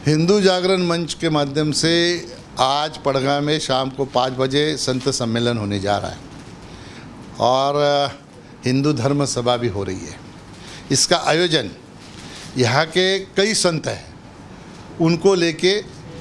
हिंदू जागरण मंच के माध्यम से आज पड़गा में शाम को 5 बजे संत सम्मेलन होने जा रहा है और हिंदू धर्म सभा भी हो रही है। इसका आयोजन यहाँ के कई संत हैं उनको लेके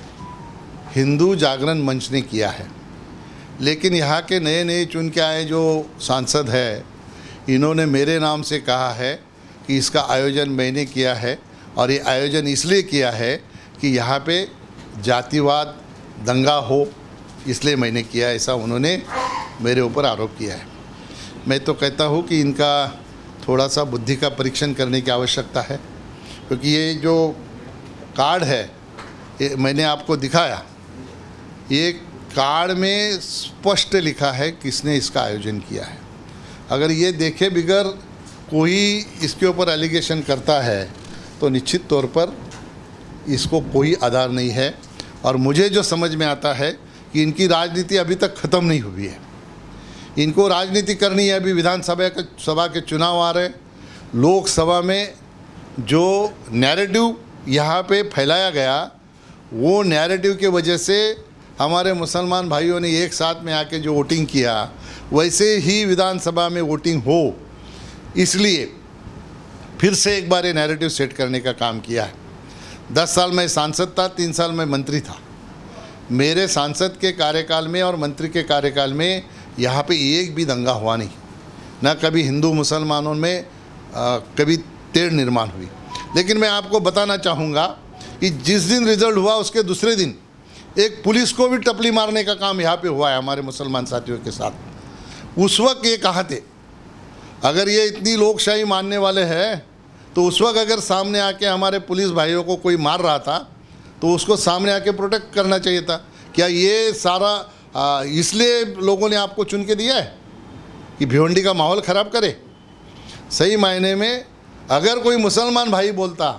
हिंदू जागरण मंच ने किया है, लेकिन यहाँ के नए नए चुन के आए जो सांसद हैं इन्होंने मेरे नाम से कहा है कि इसका आयोजन मैंने किया है और ये आयोजन इसलिए किया है कि यहाँ पे जातिवाद दंगा हो, इसलिए मैंने किया, ऐसा उन्होंने मेरे ऊपर आरोप किया है। मैं तो कहता हूँ कि इनका थोड़ा सा बुद्धि का परीक्षण करने की आवश्यकता है, क्योंकि ये जो कार्ड है ये मैंने आपको दिखाया, ये कार्ड में स्पष्ट लिखा है किसने इसका आयोजन किया है। अगर ये देखे बिगर कोई इसके ऊपर एलिगेशन करता है तो निश्चित तौर पर इसको कोई आधार नहीं है। और मुझे जो समझ में आता है कि इनकी राजनीति अभी तक ख़त्म नहीं हुई है, इनको राजनीति करनी है। अभी सभा के चुनाव आ रहे, लोकसभा में जो नैरेटिव यहाँ पे फैलाया गया वो नैरेटिव की वजह से हमारे मुसलमान भाइयों ने एक साथ में आके जो वोटिंग किया वैसे ही विधानसभा में वोटिंग हो, इसलिए फिर से एक बार ये नैरेटिव सेट करने का काम किया है। 10 साल मैं सांसद था, 3 साल मैं मंत्री था। मेरे सांसद के कार्यकाल में और मंत्री के कार्यकाल में यहाँ पे एक भी दंगा हुआ नहीं, न कभी हिंदू मुसलमानों में कभी तेड़ निर्माण हुई। लेकिन मैं आपको बताना चाहूँगा कि जिस दिन रिजल्ट हुआ उसके दूसरे दिन एक पुलिस को भी टपली मारने का काम यहाँ पे हुआ है हमारे मुसलमान साथियों के साथ। उस वक्त ये कहा थे, अगर ये इतनी लोकशाही मानने वाले हैं तो उस वक्त अगर सामने आके हमारे पुलिस भाइयों को कोई मार रहा था तो उसको सामने आके प्रोटेक्ट करना चाहिए था। क्या ये सारा इसलिए लोगों ने आपको चुन के दिया है कि भिवंडी का माहौल ख़राब करे? सही मायने में अगर कोई मुसलमान भाई बोलता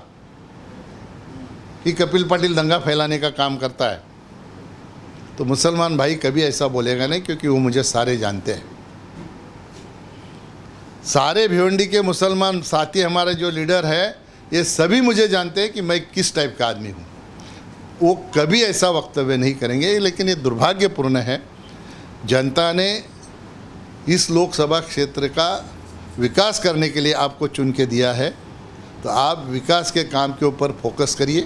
कि कपिल पाटिल दंगा फैलाने का काम करता है तो मुसलमान भाई कभी ऐसा बोलेगा नहीं, क्योंकि वो मुझे सारे जानते हैं। सारे भिवंडी के मुसलमान साथी हमारे जो लीडर है ये सभी मुझे जानते हैं कि मैं किस टाइप का आदमी हूँ। वो कभी ऐसा वक्तव्य नहीं करेंगे। लेकिन ये दुर्भाग्यपूर्ण है, जनता ने इस लोकसभा क्षेत्र का विकास करने के लिए आपको चुन के दिया है, तो आप विकास के काम के ऊपर फोकस करिए।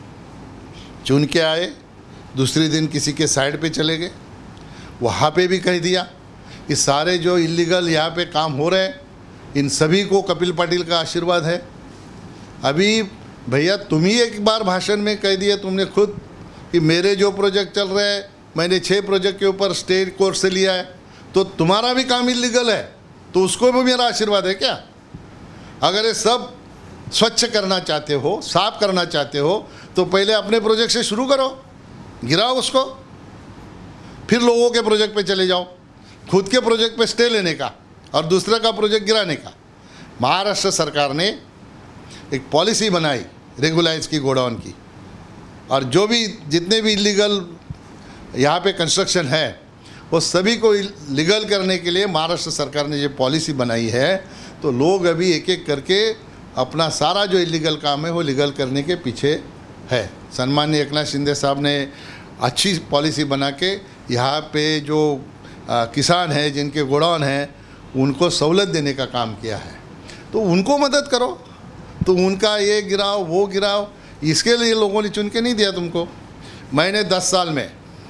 चुन के आए, दूसरे दिन किसी के साइड पे चले गए, वहाँ पे भी कह दिया कि सारे जो इलीगल यहाँ पे काम हो रहे हैं इन सभी को कपिल पाटिल का आशीर्वाद है। अभी भैया तुम ही एक बार भाषण में कह दिया तुमने खुद कि मेरे जो प्रोजेक्ट चल रहे हैं मैंने 6 प्रोजेक्ट के ऊपर स्टेट कोर्ट से लिया है, तो तुम्हारा भी काम इलीगल है तो उसको भी मेरा आशीर्वाद है क्या? अगर ये सब स्वच्छ करना चाहते हो, साफ करना चाहते हो, तो पहले अपने प्रोजेक्ट से शुरू करो, गिराओ उसको, फिर लोगों के प्रोजेक्ट पे चले जाओ। खुद के प्रोजेक्ट पे स्टे लेने का और दूसरे का प्रोजेक्ट गिराने का। महाराष्ट्र सरकार ने एक पॉलिसी बनाई रेगुलाइज की गोडाउन की, और जो भी जितने भी इलीगल यहाँ पे कंस्ट्रक्शन है वो सभी को लीगल करने के लिए महाराष्ट्र सरकार ने ये पॉलिसी बनाई है। तो लोग अभी एक एक करके अपना सारा जो इलीगल काम है वो लीगल करने के पीछे है। सम्माननीय एकनाथ शिंदे साहब ने अच्छी पॉलिसी बना के यहाँ पे जो किसान हैं जिनके गोडाउन हैं उनको सहूलत देने का काम किया है, तो उनको मदद करो। तो उनका ये गिराओ वो गिराओ, इसके लिए लोगों ने चुन के नहीं दिया तुमको। मैंने 10 साल में,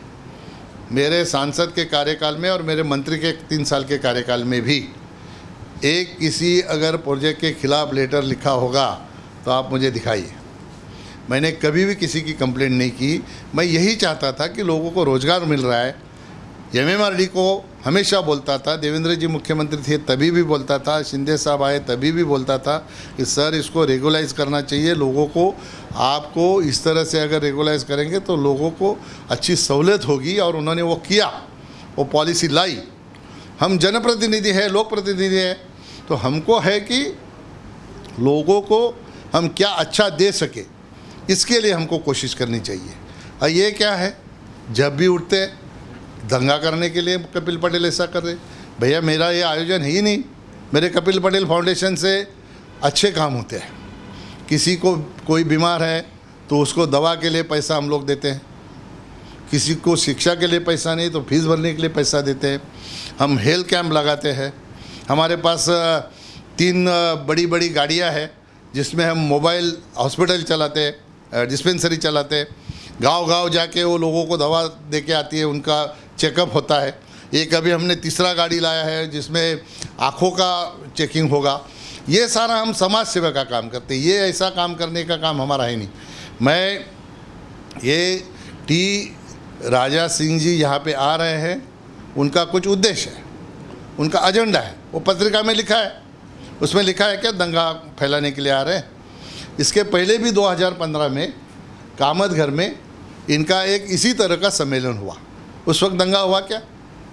मेरे सांसद के कार्यकाल में और मेरे मंत्री के 3 साल के कार्यकाल में भी एक किसी अगर प्रोजेक्ट के खिलाफ लेटर लिखा होगा तो आप मुझे दिखाइए। मैंने कभी भी किसी की कंप्लेंट नहीं की। मैं यही चाहता था कि लोगों को रोज़गार मिल रहा है। MMRD को हमेशा बोलता था, देवेंद्र जी मुख्यमंत्री थे तभी भी बोलता था, शिंदे साहब आए तभी भी बोलता था कि सर इसको रेगुलाइज करना चाहिए लोगों को। आपको इस तरह से अगर रेगुलाइज करेंगे तो लोगों को अच्छी सहूलियत होगी, और उन्होंने वो किया, वो पॉलिसी लाई। हम जनप्रतिनिधि हैं, लोक प्रतिनिधि हैं, तो हमको है कि लोगों को हम क्या अच्छा दे सके, इसके लिए हमको कोशिश करनी चाहिए। और ये क्या है, जब भी उठते दंगा करने के लिए कपिल पटेल ऐसा कर रहे। भैया मेरा ये आयोजन है ही नहीं, मेरे कपिल पटेल फाउंडेशन से अच्छे काम होते हैं। किसी को कोई बीमार है तो उसको दवा के लिए पैसा हम लोग देते हैं, किसी को शिक्षा के लिए पैसा नहीं तो फीस भरने के लिए पैसा देते हैं। हम हेल्थ कैंप लगाते हैं, हमारे पास 3 बड़ी बड़ी गाड़ियां हैं जिसमें हम मोबाइल हॉस्पिटल चलाते हैं, डिस्पेंसरी चलाते हैं। गांव-गांव जाके वो लोगों को दवा दे के आती है, उनका चेकअप होता है। एक अभी हमने तीसरा गाड़ी लाया है जिसमें आँखों का चेकिंग होगा। ये सारा हम समाज सेवा का काम करते हैं, ये ऐसा काम करने का काम हमारा है नहीं। मैं ये टी राजा सिंह जी यहाँ पे आ रहे हैं, उनका कुछ उद्देश्य है, उनका एजेंडा है, वो पत्रिका में लिखा है। उसमें लिखा है क्या दंगा फैलाने के लिए आ रहे हैं। इसके पहले भी 2015 में कामतघर में इनका एक इसी तरह का सम्मेलन हुआ। उस वक्त दंगा हुआ क्या?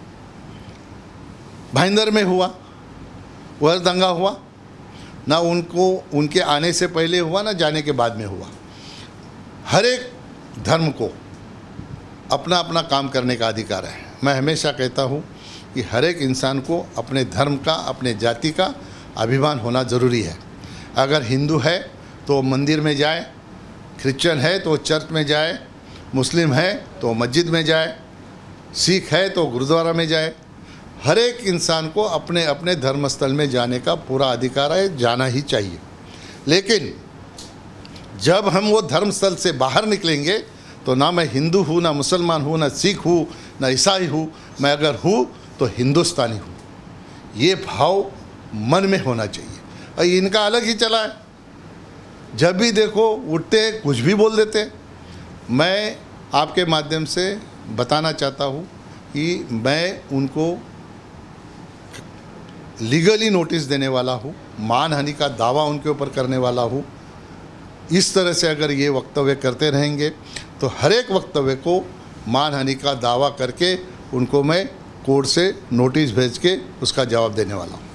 भाईंदर में हुआ, वह दंगा हुआ ना, उनको उनके आने से पहले हुआ ना जाने के बाद में हुआ। हर एक धर्म को अपना अपना काम करने का अधिकार है। मैं हमेशा कहता हूँ कि हर एक इंसान को अपने धर्म का, अपने जाति का अभिमान होना ज़रूरी है। अगर हिंदू है तो मंदिर में जाए, क्रिश्चियन है तो चर्च में जाए, मुस्लिम है तो मस्जिद में जाए, सिख है तो गुरुद्वारा में जाए। हर एक इंसान को अपने अपने धर्मस्थल में जाने का पूरा अधिकार है, जाना ही चाहिए। लेकिन जब हम वो धर्मस्थल से बाहर निकलेंगे तो ना मैं हिंदू हूँ, ना मुसलमान हूँ, ना सिख हूँ, ना ईसाई हूँ, मैं अगर हूँ तो हिंदुस्तानी हूँ। ये भाव मन में होना चाहिए। और इनका अलग ही चला है, जब भी देखो उठते कुछ भी बोल देते। मैं आपके माध्यम से बताना चाहता हूँ कि मैं उनको लीगली नोटिस देने वाला हूँ, मानहानि का दावा उनके ऊपर करने वाला हूँ। इस तरह से अगर ये वक्तव्य करते रहेंगे तो हर एक वक्तव्य को मानहानि का दावा करके उनको मैं कोर्ट से नोटिस भेज के उसका जवाब देने वाला हूँ।